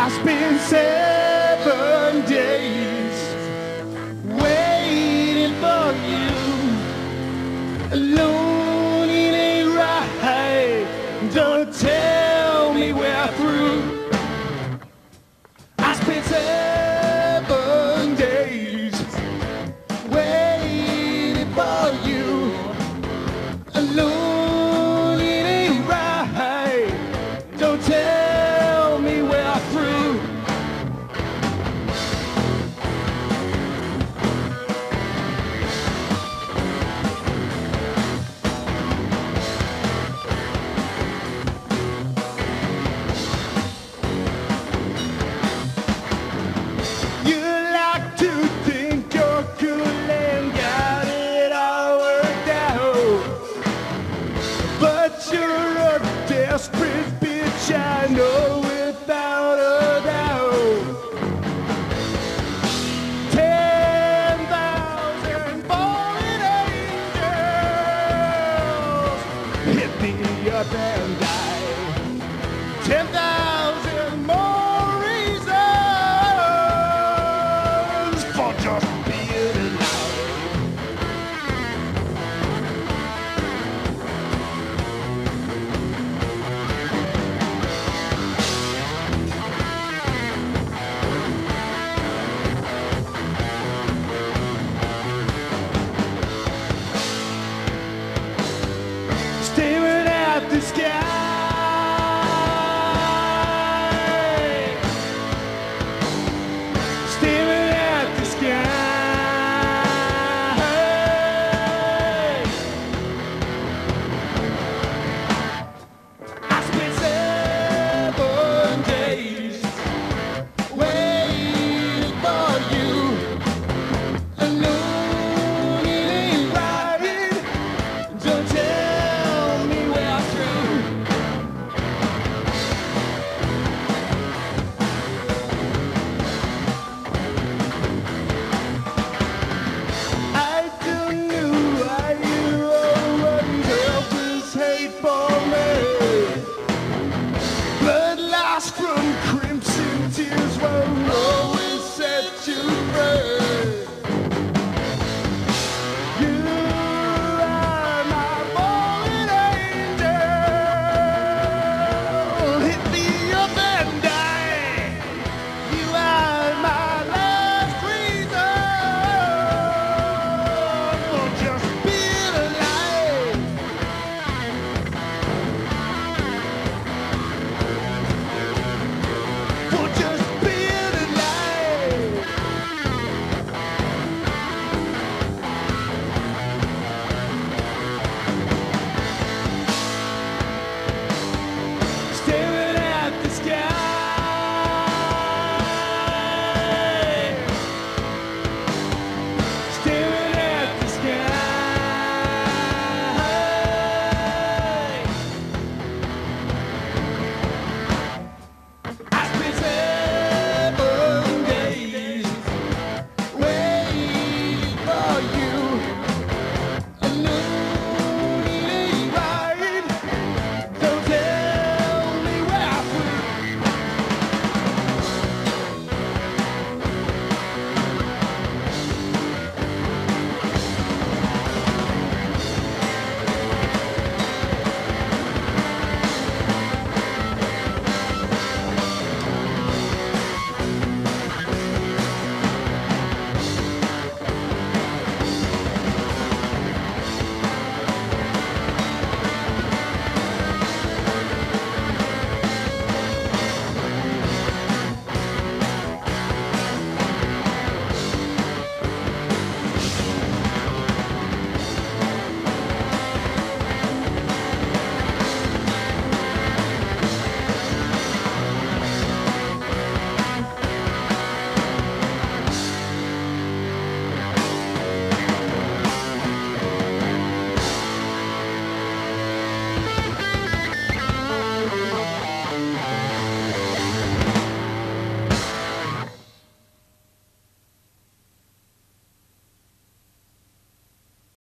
I spent 7 days waiting for you. Alone it ain't right. Don't tell me we're through. I spent 7 days waiting for you. Alone it ain't right. Don't tell me we're through. You like to think you're cool and got it all worked out, but you're a desperate bitch, I know without a doubt. 10,000 fallen angels hit me up and die. 10,000 more reasons for just being alive. Staring at the sky,